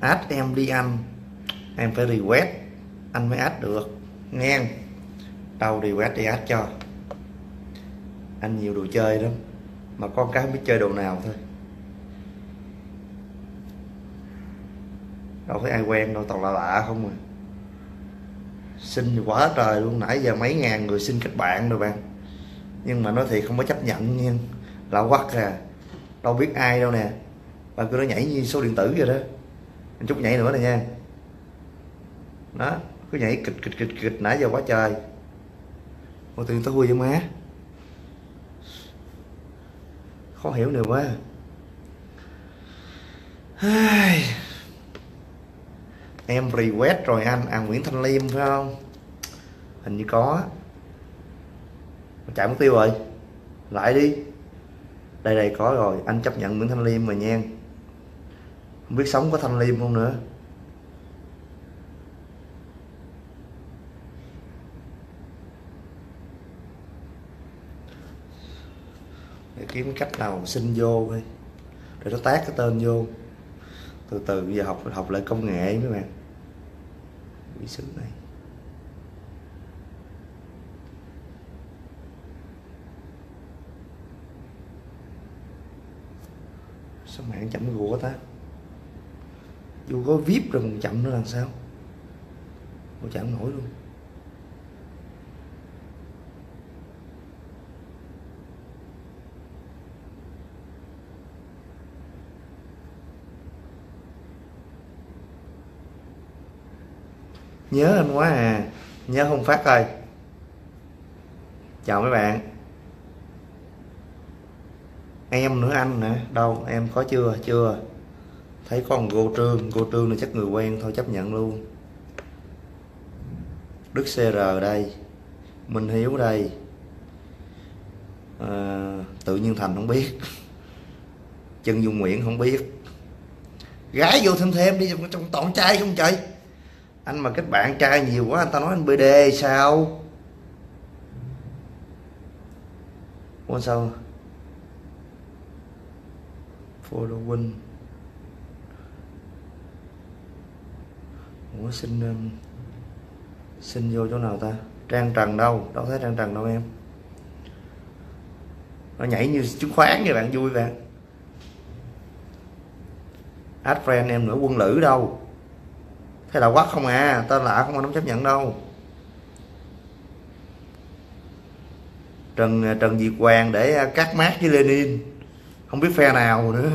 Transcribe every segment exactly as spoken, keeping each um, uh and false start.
add em đi anh, em phải request anh mới add được nghe. Đâu request đi add cho anh, nhiều đồ chơi lắm mà con cái không biết chơi đồ nào thôi, đâu phải ai quen đâu, toàn là lạ không à. Xin quá trời luôn, nãy giờ mấy ngàn người xin kết bạn rồi bạn, nhưng mà nói thiệt không có chấp nhận nha, lạ quắc à, đâu biết ai đâu nè. Bạn cứ nó nhảy như số điện tử vậy đó, anh chút nhảy nữa này nha, đó cứ nhảy kịch kịch kịch kịch nãy giờ quá trời. Ôi tự nhiên tôi vui vậy má, khó hiểu điều quá. Em request rồi anh, à Nguyễn Thanh Liêm phải không? Hình như có. Chạy mất tiêu rồi, lại đi. Đây đây có rồi, anh chấp nhận Nguyễn Thanh Liêm mà nha. Không biết sống có Thanh Liêm không nữa. Để kiếm cách nào xin vô thôi, để nó tag cái tên vô. Từ từ bây giờ học học lại công nghệ mấy bạn. Quỷ sứ này. Sao mạng chậm gùa ta? Dù có vê i pê rồi còn chậm nữa làm sao? Ôi chậm nổi luôn. Nhớ anh quá à. Nhớ không phát ơi. Chào mấy bạn. Em nữa anh nè. Đâu em có chưa? Chưa. Thấy có một cô Trương. Cô Trương này chắc người quen thôi, chấp nhận luôn. Đức xê rờ đây. Minh Hiếu đây. à, Tự nhiên Thành không biết. Chân Dung Nguyễn không biết. Gái vô thêm thêm đi, trong toàn trai không trời. Anh mà kết bạn trai nhiều quá, anh ta nói anh bê đê sao? Ủa sao? Following. Ủa xin um, xin vô chỗ nào ta? Trang Trần đâu? Đâu thấy Trang Trần đâu em. Nó nhảy như chứng khoán vậy bạn, vui bạn. Add friend em nữa. Quân Lữ đâu? Thế là quắc không à, tên lạ không, anh không chấp nhận đâu. Trần Trần Việt Hoàng để cắt mát với Lenin, không biết phe nào nữa.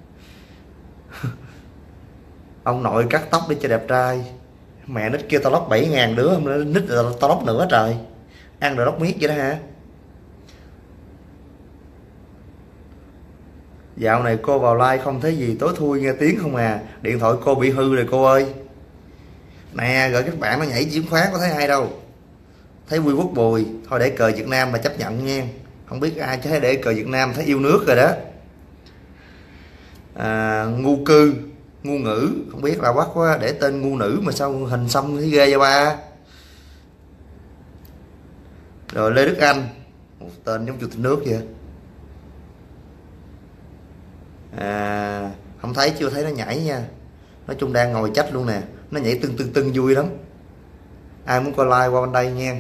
Ông nội cắt tóc để cho đẹp trai. Mẹ nít kia tao lóc bảy ngàn đứa, không nít tao lóc nữa trời. Ăn rồi lóc miết vậy đó hả? Dạo này cô vào like không thấy gì, tối thui nghe tiếng không à. Điện thoại cô bị hư rồi cô ơi. Nè gửi các bạn nó nhảy chứng khoán có thấy ai đâu. Thấy Quy Quốc Bùi. Thôi để cờ Việt Nam mà chấp nhận nha. Không biết ai chứ thấy để cờ Việt Nam thấy yêu nước rồi đó. à, Ngu cư, ngu ngữ. Không biết là quắc quá, để tên ngu nữ mà sao hình xăm thấy ghê vậy ba. Rồi Lê Đức Anh, một tên giống chủ tịch nước vậy. à, Không thấy, chưa thấy nó nhảy nha. Nói chung đang ngồi trách luôn nè. Nó nhảy tưng tưng tưng vui lắm. Ai muốn coi like qua bên đây nha.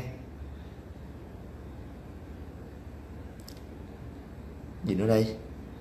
Gì nữa đây?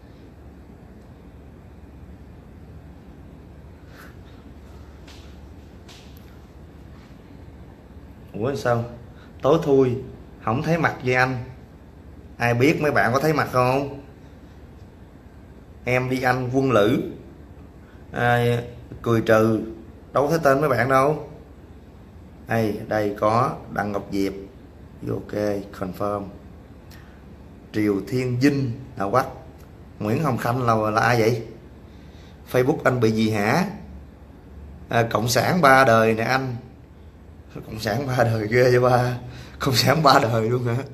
Ủa sao tối thui không thấy mặt với anh? Ai biết mấy bạn có thấy mặt không? Em đi anh Quân Lữ. à, Cười trừ. Đâu thấy tên mấy bạn đâu. Đây, đây có Đặng Ngọc Diệp. Ok, confirm. Triều Thiên Vinh là quắc. Nguyễn Hồng Khanh là, là ai vậy? Facebook anh bị gì hả? à, Cộng sản ba đời nè anh. Cộng sản ba đời ghê vậy ba. Cộng sản ba đời luôn hả?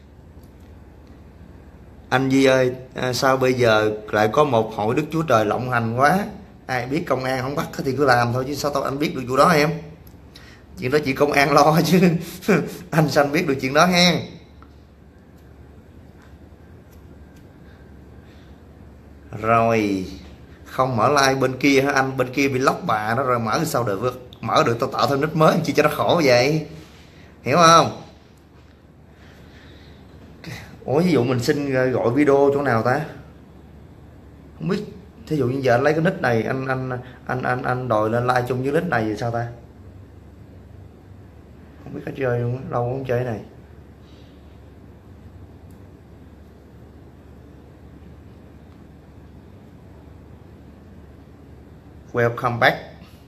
Anh Di ơi, à, sao bây giờ lại có một hội Đức Chúa Trời lộng hành quá. Ai biết công an không bắt thì cứ làm thôi chứ sao tao anh biết được vụ đó em. Chuyện đó chị công an lo chứ. Anh sao anh biết được chuyện đó hen. Rồi Không mở like bên kia hả anh? Bên kia bị lóc bà nó rồi mở sao được? Mở được tao tạo thêm nick mới chi cho nó khổ vậy, hiểu không? Ủa ví dụ mình xin gọi video chỗ nào ta, không biết. Thí dụ như giờ anh lấy cái nick này anh anh anh anh anh đòi lên like chung với nick này thì sao ta? Không biết cách chơi luôn, lâu không chơi cái này. Welcome back.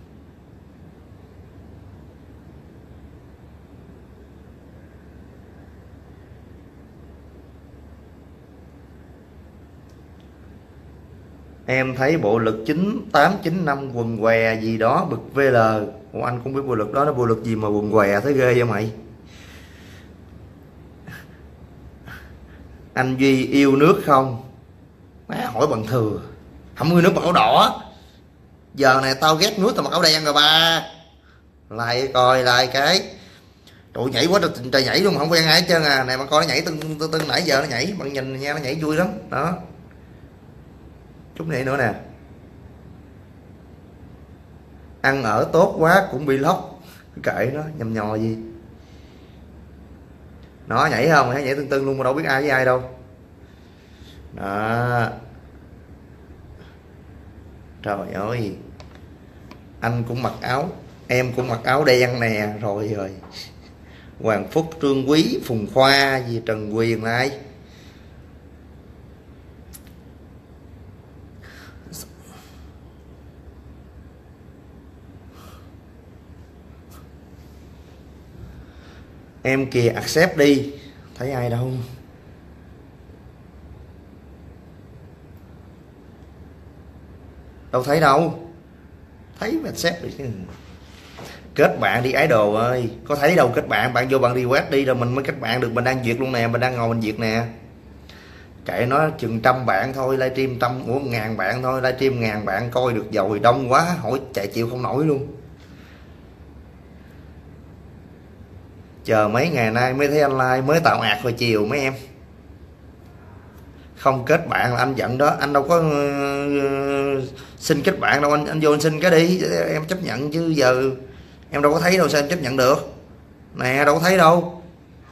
Em thấy bộ lực chín tám chín năm quần què gì đó bực vê lờ. Ủa anh cũng biết bộ lực đó, nó bộ lực gì mà quần què thấy ghê vậy mày? Anh Duy yêu nước không? Má hỏi bằng thừa. Không yêu nước mặc áo đỏ. Giờ này tao ghét nước tao mặc áo đen rồi ba. Lại coi lại cái. Trời nhảy quá trời, trời nhảy luôn mà không quen ai hết trơn à. Này mà coi nó nhảy tưng tưng tưng nãy giờ nó nhảy, bạn nhìn nha, nó nhảy vui lắm. Đó. Chút này nữa nè. Ăn ở tốt quá cũng bị lóc. Kệ nó, nhầm nhò gì. Nó nhảy không, nhảy tưng tưng luôn mà đâu biết ai với ai đâu. Đó. Trời ơi. Anh cũng mặc áo, em cũng mặc áo đen nè. Rồi rồi. Hoàng Phúc, Trương Quý, Phùng Khoa gì Trần Quyền là ai? Em kìa accept đi. Thấy ai đâu. Đâu thấy đâu. Thấy mà accept đi. Kết bạn đi idol ơi. Có thấy đâu kết bạn. Bạn vô bạn request đi rồi mình mới kết bạn được. Mình đang duyệt luôn nè. Mình đang ngồi mình duyệt nè. Kệ nó chừng trăm bạn thôi. Livestream trăm của ngàn bạn thôi. Livestream ngàn bạn coi được rồi. Đông quá. Hỏi chạy chịu không nổi luôn. Chờ mấy ngày nay mới thấy anh like. Mới tạo ạt hồi chiều mấy em. Không kết bạn là anh giận đó. Anh đâu có uh, xin kết bạn đâu. Anh anh vô anh xin cái đi. Em chấp nhận chứ giờ. Em đâu có thấy đâu sao em chấp nhận được. Nè đâu có thấy đâu.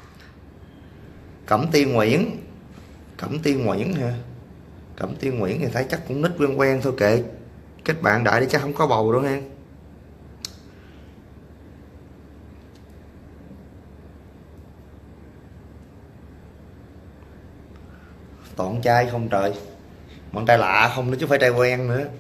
Cẩm Tiên Nguyễn. Cẩm Tiên Nguyễn hả? Cẩm Tiên Nguyễn thì thấy chắc cũng nít quen quen thôi kệ. Kết bạn đại đi chắc không có bầu đâu ha. Toàn trai không trời. Bọn trai lạ không nữa chứ phải trai quen nữa.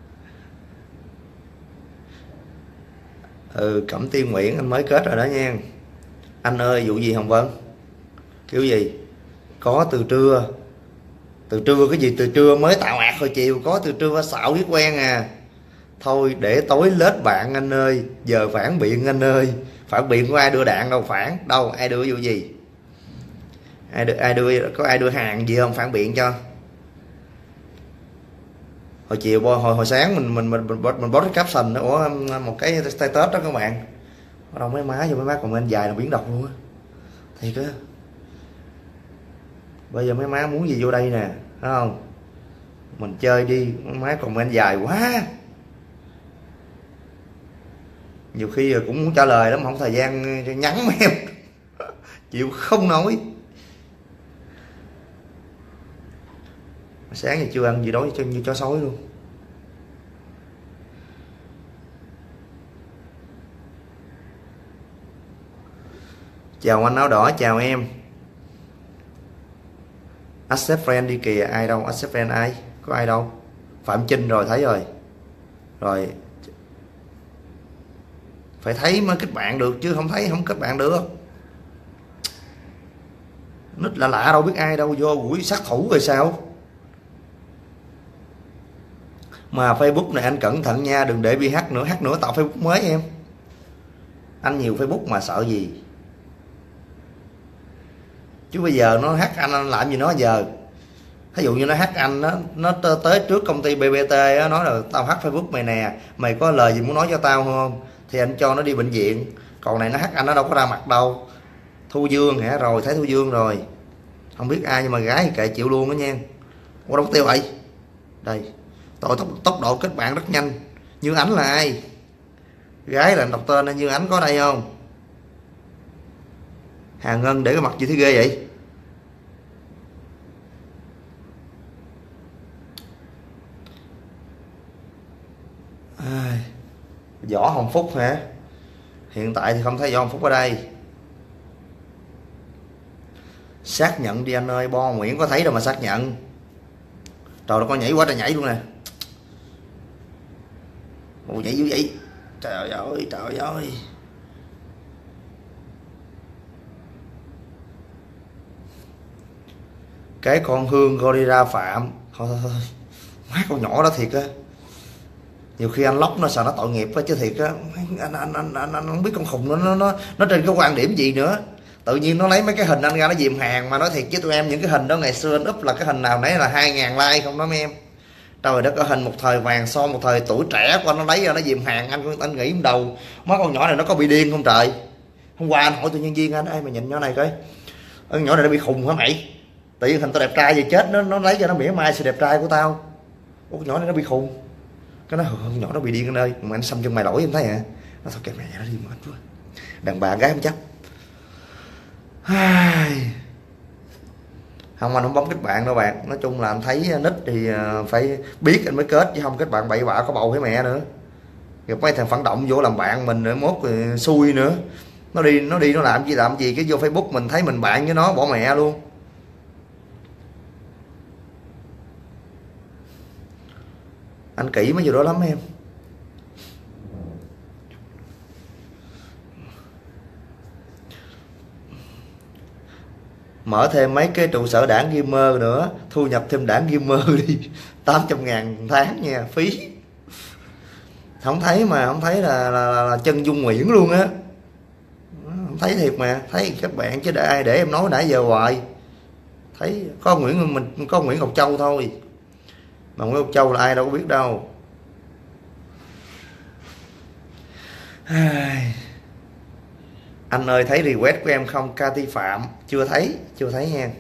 Ừ Cẩm Tiên Nguyễn anh mới kết rồi đó nha. Anh ơi vụ gì Hồng Vân? Kiểu gì? Có từ trưa. Từ trưa cái gì từ trưa mới tạo ạt hồi chiều. Có từ trưa xạo biết quen à. Thôi để tối lết bạn anh ơi. Giờ phản biện anh ơi. Phản biện của ai đưa đạn đâu phản. Đâu ai đưa vụ gì? Ai đưa, ai đưa, có ai đưa hàng gì không phản biện cho. Hồi chiều hồi hồi sáng mình mình mình mình, mình post cái caption đó, ủa một cái status đó các bạn. Ở đâu mấy má vô mấy má comment dài là biến độc luôn á. Thiệt á. Bây giờ mấy má muốn gì vô đây nè, thấy không? Mình chơi đi, mấy má comment dài quá. Nhiều khi cũng muốn trả lời lắm, không thời gian nhắn mấy em. Chịu không nổi. Sáng thì chưa ăn gì đói cho như chó sói luôn. Chào anh áo đỏ, chào em. Accept friend đi kìa, ai đâu, accept friend ai? Có ai đâu. Phạm Trinh rồi, thấy rồi. Rồi. Phải thấy mới kết bạn được chứ không thấy không kết bạn được. Nít lạ lạ đâu biết ai đâu, vô quỷ sát thủ rồi sao? Mà Facebook này anh cẩn thận nha, đừng để bị hack nữa, hack nữa tạo Facebook mới em. Anh nhiều Facebook mà sợ gì. Chứ bây giờ nó hack anh, anh làm gì nó giờ. Ví dụ như nó hack anh đó, nó tới trước công ty bê bê tê đó, nói là tao hack Facebook mày nè, mày có lời gì muốn nói cho tao không? Thì anh cho nó đi bệnh viện. Còn này nó hack anh nó đâu có ra mặt đâu. Thu Dương hả? Rồi thấy Thu Dương rồi. Không biết ai nhưng mà gái thì kệ chịu luôn đó nha. Ủa đâu có tiêu vậy? Đây. Tội tốc, tốc độ kết bạn rất nhanh. Như Ánh là ai? Gái là đọc tên Như Ánh có đây không? Hà Ngân để cái mặt gì thế ghê vậy? À, Võ Hồng Phúc hả? Hiện tại thì không thấy Võ Hồng Phúc ở đây. Xác nhận đi anh ơi. Bo Nguyễn có thấy đâu mà xác nhận. Trời, nó có nhảy quá trời nhảy luôn nè. Ồ, nhảy dữ vậy. Trời ơi, trời ơi. Cái con Hương Gorilla Phạm. Thôi thôi thôi. Má con nhỏ đó thiệt á. Nhiều khi anh lóc nó sợ nó tội nghiệp á chứ thiệt á. Anh anh anh anh, anh không biết con khùng nó nó nó nó trên cái quan điểm gì nữa. Tự nhiên nó lấy mấy cái hình anh ra nó dìm hàng. Mà nói thiệt với tụi em, những cái hình đó ngày xưa anh up là cái hình nào nãy là hai ngàn like không đó mấy em. Trời đất, có hình một thời vàng son, một thời tuổi trẻ của anh nó lấy ra nó dìm hàng. Anh anh nghĩ đầu má con nhỏ này nó có bị điên không trời. Hôm qua anh hỏi tụi nhân viên anh: ê mày nhìn nhỏ này coi, con nhỏ này nó bị khùng hả mày? Tự nhiên hình tao đẹp trai gì chết nó nó lấy cho nó mỉa mai sự đẹp trai của tao. Ủa, con nhỏ này nó bị khùng. Cái nó con nhỏ nó bị điên anh ơi. Mà anh xăm chân mày lỗi em thấy hả? Nó thôi kệ mẹ nó đi mệt quá. Đàn bà gái không chấp. Không, anh không bấm kết bạn đâu bạn. Nói chung là anh thấy nick thì phải biết anh mới kết, chứ không kết bạn bậy bạ có bầu với mẹ nữa. Gặp mấy thằng phản động vô làm bạn mình nữa mốt rồi xui nữa. Nó đi nó đi nó làm gì làm gì cái vô Facebook mình thấy mình bạn với nó bỏ mẹ luôn. Anh kỹ mấy vụ đó lắm em. Mở thêm mấy cái trụ sở đảng gamer nữa, thu nhập thêm đảng gamer đi. Tám trăm ngàn tháng nha, phí. Không thấy mà, không thấy là, là, là, là chân Dung Nguyễn luôn á. Không thấy thiệt mà, thấy các bạn chứ để ai để em nói nãy giờ hoài. Thấy có Nguyễn mình có Nguyễn Ngọc Châu thôi. Mà Nguyễn Ngọc Châu là ai đâu có biết đâu. Anh ơi thấy request của em không? Cathy Phạm chưa thấy, chưa thấy nha.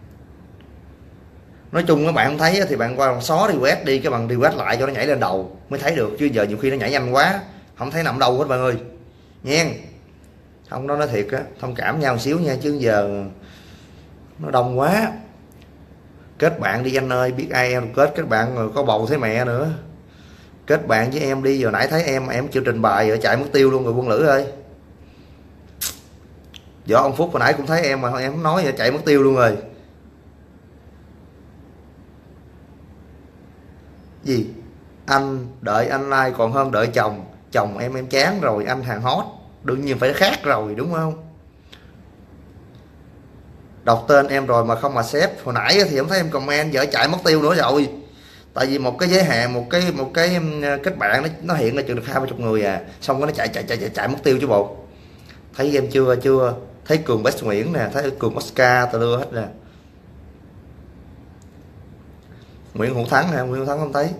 Nói chung các bạn không thấy thì bạn qua xóa request đi, cái bằng request lại cho nó nhảy lên đầu mới thấy được, chứ giờ nhiều khi nó nhảy nhanh quá không thấy nằm đâu hết bạn ơi nha. Không đó nói thiệt á, thông cảm nhau một xíu nha, chứ giờ nó đông quá. Kết bạn đi anh ơi, biết ai em kết kết bạn rồi có bầu thấy mẹ nữa. Kết bạn với em đi, giờ nãy thấy em em chưa trình bày rồi chạy mất tiêu luôn rồi Quân Lữ ơi. Võ ông Phúc hồi nãy cũng thấy em mà em không nói vậy chạy mất tiêu luôn rồi. Gì? Anh đợi anh like còn hơn đợi chồng. Chồng em em chán rồi, anh hàng hot. Đương nhiên phải khác rồi đúng không? Đọc tên em rồi mà không mà xếp. Hồi nãy thì em thấy em comment giờ chạy mất tiêu nữa rồi. Tại vì một cái giới hạn, một cái một cái kết bạn nó, nó hiện ra chừng được hai ba chục người à. Xong cái nó chạy chạy chạy chạy, chạy mất tiêu chứ bộ. Thấy em chưa chưa? Thấy Cường Best Nguyễn nè, thấy Cường Oscar tao đưa hết nè. Nguyễn Hữu Thắng hả? Nguyễn Hữu Thắng không thấy.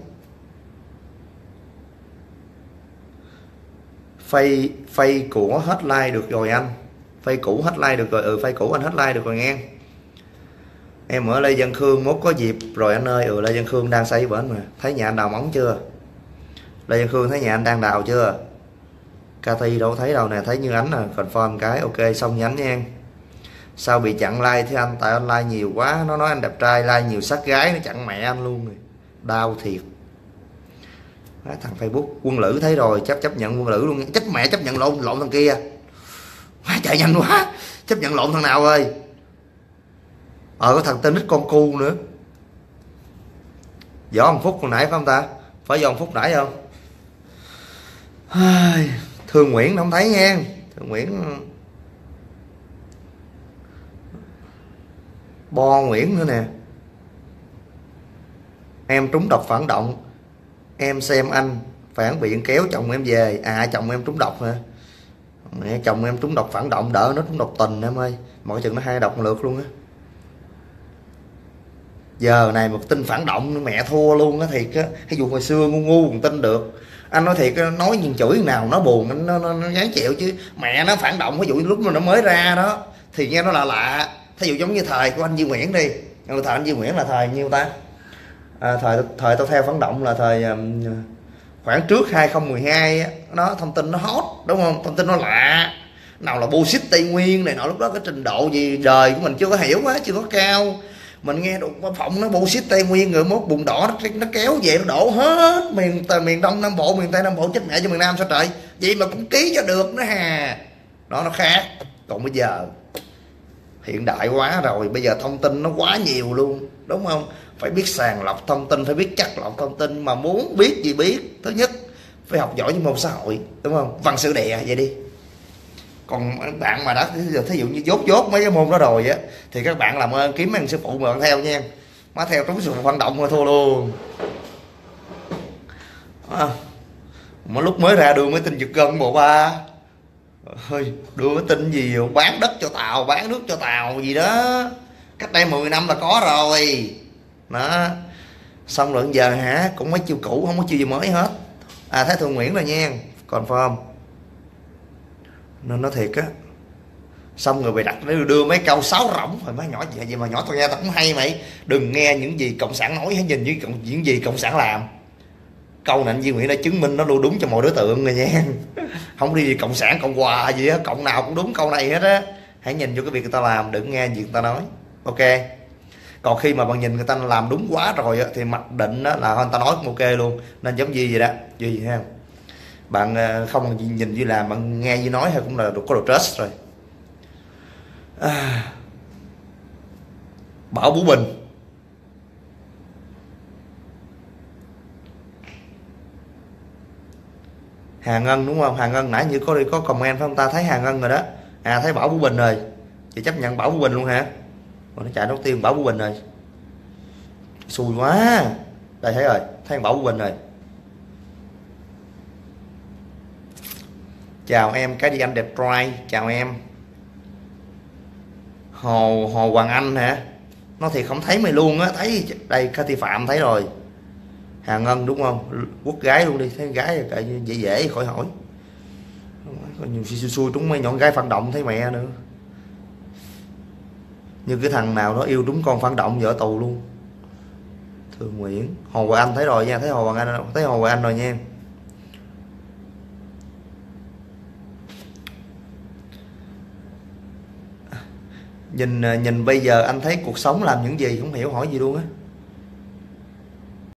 Phay phay của hết like được rồi anh. Phay cũ hết like được rồi. Ừ, phay cũ anh hết like được rồi nghe. Em ở Lê Văn Khương mốt có dịp rồi anh ơi. Ừ, Lê Văn Khương đang xây bển mà. Thấy nhà anh đào móng chưa? Lê Văn Khương thấy nhà anh đang đào chưa? Cathy đâu thấy đâu nè, thấy Như Ánh nè, confirm cái ok xong Như Ánh nha. Sao bị chặn like thế anh? Tại anh like nhiều quá, nó nói anh đẹp trai, like nhiều sát gái, nó chặn mẹ anh luôn rồi. Đau thiệt. Đó, thằng Facebook Quân Lữ thấy rồi, chấp chấp nhận Quân Lữ luôn. Chết mẹ, chấp nhận lộn lộn thằng kia. Má chạy nhanh quá. Chấp nhận lộn thằng nào ơi? Ờ, có thằng tên nít con cu nữa. Võ Hồng Phúc hồi nãy phải không ta? Phải Võ Hồng Phúc nãy không? Thương Nguyễn không thấy nha. Thương Nguyễn Bo Nguyễn nữa nè. Em trúng độc phản động. Em xem anh phản biện kéo chồng em về. À, chồng em trúng độc hả? Mẹ, chồng em trúng độc phản động, đỡ nó trúng độc tình em ơi. Mọi chừng nó hai độc lượt luôn á. Giờ này một tin phản động mẹ thua luôn á thiệt á. Cái vụ hồi xưa ngu ngu còn tin được. Anh nói thiệt, nói nhìn chửi nào nó buồn, nó, nó, nó gán chịu chứ. Mẹ nó phản động, ví dụ lúc mà nó mới ra đó thì nghe nó là lạ. Thí dụ giống như thời của anh Duy Nguyễn đi. Thời anh Duy Nguyễn là thời nhiêu ta? à, thời thời tôi theo phản động là thời um, khoảng trước hai không một hai á, nó thông tin nó hot đúng không, thông tin nó lạ, nào là bullshit Tây Nguyên này nọ, lúc đó cái trình độ gì đời của mình chưa có hiểu quá, chưa có cao, mình nghe đụng phộng nó bullshit Tây Nguyên rồi mốt bùn đỏ nó, nó kéo về nó đổ hết miền miền Đông Nam Bộ, miền Tây Nam Bộ, chết mẹ cho miền Nam sao trời, vậy mà cũng ký cho được nữa hà. Đó nó khác. Còn bây giờ hiện đại quá rồi, bây giờ thông tin nó quá nhiều luôn đúng không, phải biết sàng lọc thông tin, phải biết chắc lọc thông tin, mà muốn biết gì biết, thứ nhất phải học giỏi những môn xã hội đúng không, văn sử địa vậy đi. Còn bạn mà đã thí dụ như dốt dốt mấy cái môn đó rồi á thì các bạn làm ơn kiếm mấy anh sư phụ mà bạn theo nha, má theo trúng sự vận động mà thua luôn à, mà lúc mới ra đưa mấy tin giật gân bộ ba hơi đưa cái tin gì bán đất cho Tàu, bán nước cho Tàu gì đó, cách đây mười năm là có rồi đó. Xong rồi giờ hả cũng mấy chiêu cũ, không có chiêu gì mới hết. À Thái Thượng Nguyễn rồi nha, confirm nên nó thiệt á. Xong rồi bị đặt nó đưa mấy câu sáo rỗng rồi mấy nhỏ gì mà nhỏ tao nghe tao cũng hay, mày đừng nghe những gì cộng sản nói, hãy nhìn những, những gì cộng sản làm. Câu này anh Duy Nguyễn đã chứng minh nó luôn đúng cho mọi đối tượng rồi nha. Không đi gì cộng sản cộng hòa gì á, cộng nào cũng đúng câu này hết á. Hãy nhìn vô cái việc người ta làm, đừng nghe gì người ta nói. Ok. Còn khi mà bạn nhìn người ta làm đúng quá rồi á, thì mặc định á, là người ta nói cũng ok luôn. Nên giống Duy vậy đó, Duy gì ha, bạn không nhìn Duy làm, bạn nghe Duy nói hay cũng là có độ trust rồi. À, Bảo Vũ Bình Hà Ngân đúng không? Hà Ngân nãy như có đi có comment phải không ta? Thấy Hà Ngân rồi đó. À thấy Bảo Vũ Bình rồi. Chị chấp nhận Bảo Vũ Bình luôn hả? Còn nó chạy đầu tiên Bảo Vũ Bình rồi. Xui quá. Đây thấy rồi, thấy Bảo Vũ Bình rồi. Chào em cái đi anh đẹp trai, chào em. Hồ Hồ Hoàng Anh hả? Nó thì không thấy mày luôn á, thấy đây Cathy Phạm thấy rồi. Hà Ngân đúng không? Quốc gái luôn đi, thấy gái rồi dễ dễ khỏi hỏi. Có nhiều xui xui trúng mấy nhọn gái phản động thấy mẹ nữa. Như cái thằng nào nó yêu trúng con phản động vợ tù luôn. Thường Nguyễn, Hồ Hoàng Anh thấy rồi nha, thấy Hồ Hoàng Anh, thấy Hồ Hoàng Anh rồi nha. Nhìn nhìn bây giờ anh thấy cuộc sống làm những gì không hiểu hỏi gì luôn á.